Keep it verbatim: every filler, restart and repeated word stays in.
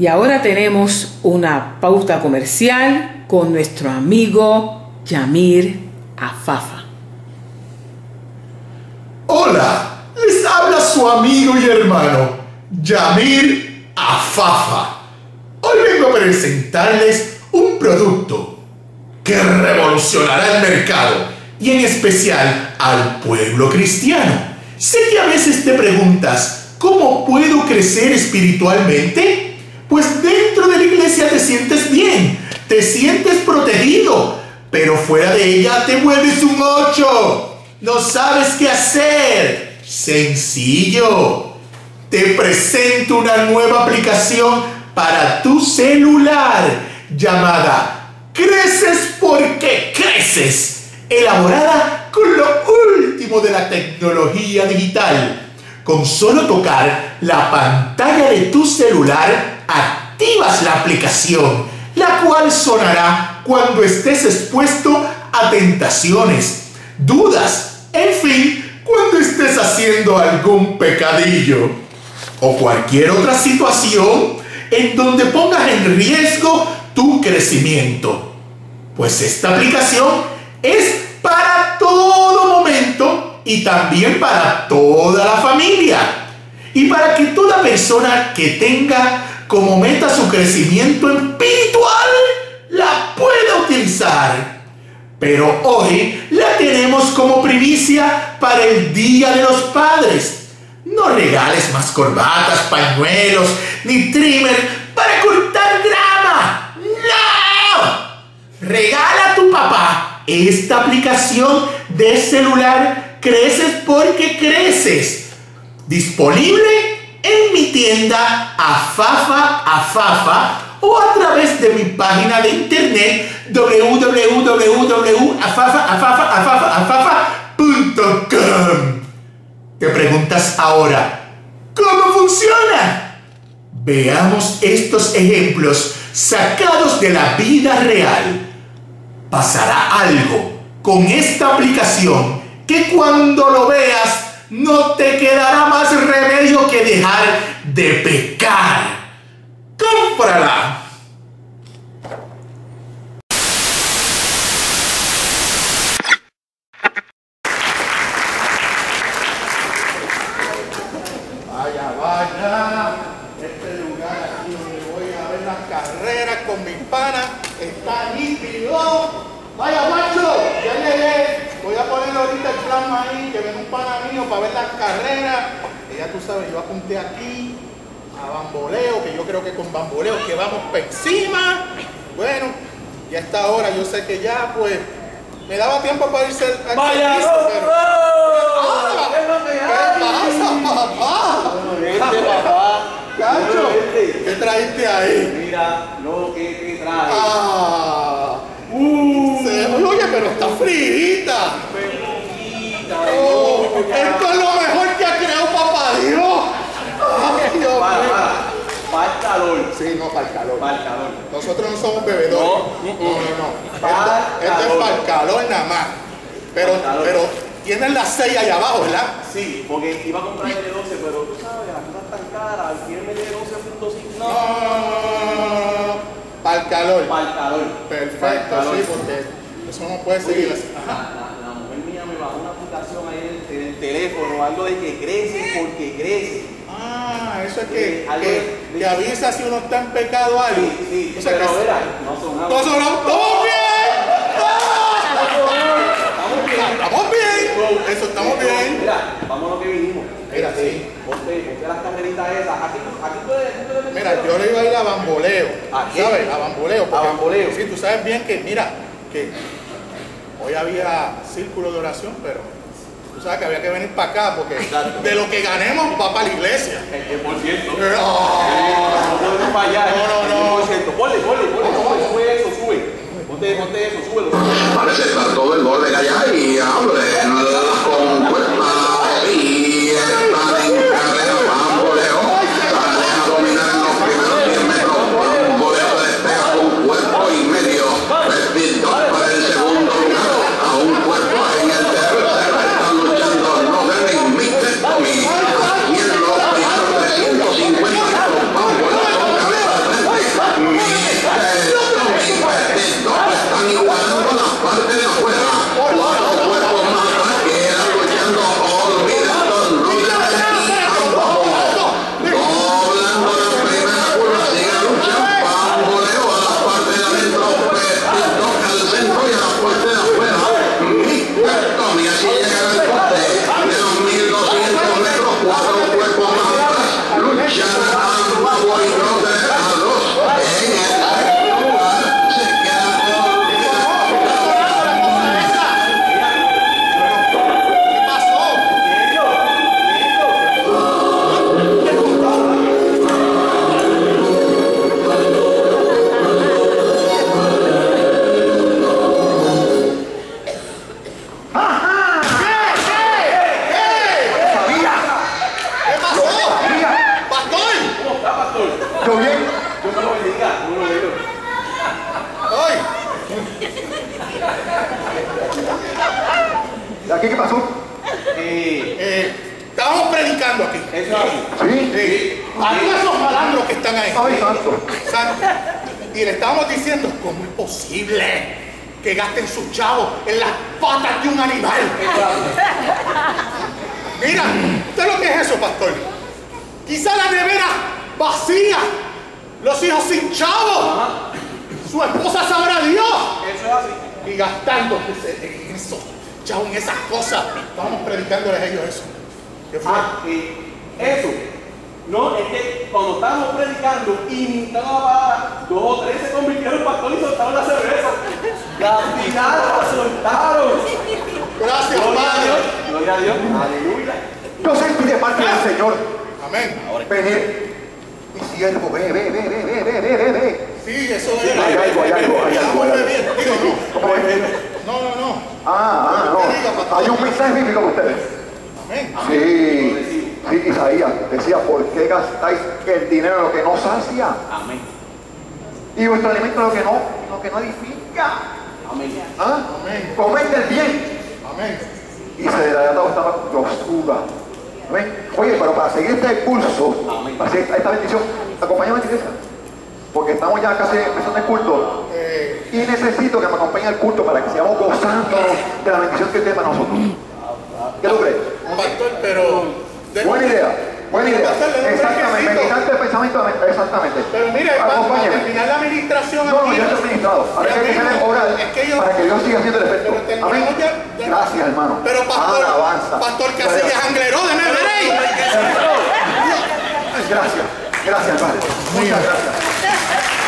Y ahora tenemos una pauta comercial con nuestro amigo Yamir Afafa. Hola, les habla su amigo y hermano Yamir Afafa. Hoy vengo a presentarles un producto que revolucionará el mercado y en especial al pueblo cristiano. Sé que a veces te preguntas, ¿cómo puedo crecer espiritualmente? Pues dentro de la iglesia te sientes bien, te sientes protegido, pero fuera de ella te vuelves un ocho. No sabes qué hacer. Sencillo. Te presento una nueva aplicación para tu celular llamada Creces porque Creces, elaborada con lo último de la tecnología digital. Con solo tocar la pantalla de tu celular, activas la aplicación, la cual sonará cuando estés expuesto a tentaciones, dudas, en fin, cuando estés haciendo algún pecadillo o cualquier otra situación en donde pongas en riesgo tu crecimiento. Pues esta aplicación es para todo momento y también para toda la familia. Y para que toda persona que tenga como meta su crecimiento espiritual la pueda utilizar. Pero hoy la tenemos como primicia para el Día de los Padres. No regales más corbatas, pañuelos, ni trimmer para cortar grama. ¡No! Regala a tu papá esta aplicación de celular Creces porque Creces. Disponible en mi tienda Afafa Afafa o a través de mi página de internet w w w punto afafa afafa afafa afafa punto com. Te preguntas ahora, ¿cómo funciona? Veamos estos ejemplos sacados de la vida real. Pasará algo con esta aplicación que cuando lo veas no te quedará más remedio que dejar de pecar. ¡Cómprala! Vaya, vaya. Este lugar aquí donde voy a ver las carreras con mis panas está nítido. Vaya, macho, ya llegué. Voy a poner ahorita el plasma ahí, que viene un pana mío para ver las carreras. Que ya tú sabes, yo apunté aquí a bamboleo, que yo creo que con bamboleo que vamos para encima. Bueno, ya está ahora, yo sé que ya pues me daba tiempo para irse al ¡Vaya, servicio, no, pero... no! ¿Qué es lo que hay? ¿Qué pasa, papá? Este, papá. Cacho, ¿qué trajiste ahí? Mira lo que te trae. Ah, Uh, se, oye, pero está frita. Oh, esto es lo mejor que ha creado papá Dios. Ay, Dios para, mío. para, para el calor. Sí, no, para el calor. Para el calor. Nosotros no somos bebedores. No, no, no. no. Para Esto, esto es para el calor nada más. Pero, calor. pero tienen las seis allá abajo, ¿verdad? Sí, porque iba a comprar el de doce, pero tú sabes, las cosas tan caras, quieren meter doce punto cinco. No, no, no, no, no. Para el calor. Para el calor. Perfecto, Para el calor. sí, porque eso no puede seguir Oye, así. la, la, la mujer mía me bajó una aplicación ahí en el, en el teléfono, algo de que crece porque crece. Ah, eso es que, Algo que, de- que avisa si uno está en pecado o algo. Sí, sí, O sea, pero que- verá, no son nada. ¡Todos sonamos! ¡Estamos bien! Estamos bien. ¡Estamos bien! Eso, estamos bien. Mira, vamos a lo que vinimos. Mira, Este, sí. Ponte, ponte las carreritas esas. Aquí, aquí puedes, aquí puedes Mira, yo le iba a ir a bamboleo. ¿A qué? ¿Sabes? A bamboleo. porque- ¿A bamboleo? Sí, tú sabes bien que, mira, que hoy había círculo de oración, pero tú sabes que había que venir para acá porque Exacto. de lo que ganemos va para la iglesia. el diez por ciento. Ah. No podemos fallar. No, no, no. el diez por ciento. Ponle, ponle, ponle, sube, sube eso, sube. Ponte, ponte eso, súbelo. Parece estar todo el orden allá y hablen con cuerpa y están en carrera bamboleo. Salen a dominar en los primeros diez metros. Bamboleo despega con cuerpo y medio. Vestido para el segundo lugar. A un cuerpo en el tercero. Están luchando no ganen mi Tommy. Y en los primeros trescientos cincuenta metros. Bamboleo con cabeza ¿Qué, qué pasó? Eh, Eh, estábamos predicando aquí. eso es así. ¿Sí? Sí. Hay esos malandros que están ahí. Ay, santo. Santo. Y le estábamos diciendo, ¿cómo es posible que gasten sus chavos en las patas de un animal? Mira, ¿usted lo que es eso, pastor? Quizá la nevera vacía, los hijos sin chavos, su esposa sabrá Dios. Eso es así. Y gastando en eso, chavos, en esas cosas. Estábamos predicándoles a ellos eso. ¿Qué fue? Ah, eh, eso. No, es que cuando estábamos predicando y mitad, dos o tres se convirtieron en pastor y soltaron la cerveza. La tiraron, la soltaron. Gracias, Gloria a Padre. Dios. Gloria a Dios. Aleluya. Yo sentí de parte del Señor. Amén. Venir. Mi siervo, ve, ve, ve, ve, ve, ve, ve, ve, ve. Sí, eso Sí, es. hay algo, hay algo, hay algo, Estamos hay algo. bebiendo. Digo, no. ¿Cómo es? No, no, no. Ah, ah, no. Hay un mensaje bíblico para ustedes. Amén. Sí, sí, Isaías decía, ¿por qué gastáis el dinero en lo que no sacia? Amén. Y vuestro alimento en lo que no, lo que no edifica. Amén. ¿Ah? Amén. Comed el bien. Amén. Y se desata vuestra grosura. Amén. Oye, pero para seguir este curso, Amén. para seguir esta bendición, acompáñame a la iglesia. Porque estamos ya casi empezando el culto. Eh, Y necesito que me acompañe al culto para que sigamos gozando de la bendición que tiene para nosotros. ¿Qué tú crees? pastor, pero. de- Buena idea, buena idea. Pastor, le doy un Exactamente, me brequecito. quitaste el pensamiento, exactamente. Pero mire, para, para Acompáñame. terminar la administración No, no, aquí. yo estoy administrado. Ahora Ya hay que mismo, orar es que yo- para que Dios siga haciendo el efecto. Pero terminamos Amén. ya- ya- Gracias, hermano. Pero pastor, Alabanza. pastor Casillas Angleró de Neverey. Gracias, gracias, hermano. Muchas gracias.